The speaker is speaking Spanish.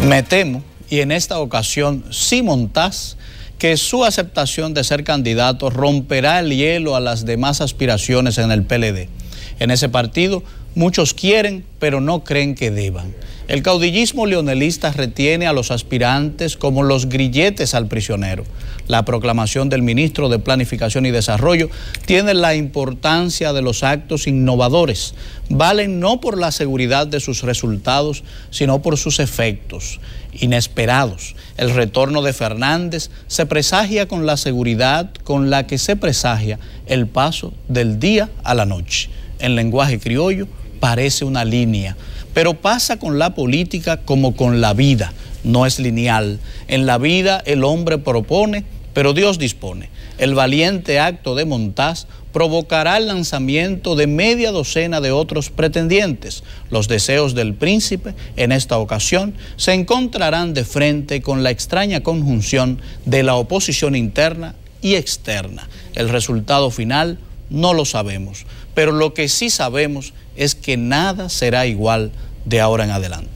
Me temo, y en esta ocasión sí Montaz, que su aceptación de ser candidato romperá el hielo a las demás aspiraciones en el PLD. En ese partido muchos quieren, pero no creen que deban. El caudillismo leonelista retiene a los aspirantes como los grilletes al prisionero. La proclamación del ministro de Planificación y Desarrollo tiene la importancia de los actos innovadores. Valen no por la seguridad de sus resultados, sino por sus efectos inesperados. El retorno de Fernández se presagia con la seguridad con la que se presagia el paso del día a la noche. En lenguaje criollo, parece una línea, pero pasa con la política como con la vida, no es lineal. En la vida el hombre propone, pero Dios dispone. El valiente acto de Montaz provocará el lanzamiento de media docena de otros pretendientes. Los deseos del príncipe, en esta ocasión, se encontrarán de frente con la extraña conjunción de la oposición interna y externa. El resultado final no lo sabemos, pero lo que sí sabemos es que nada será igual de ahora en adelante.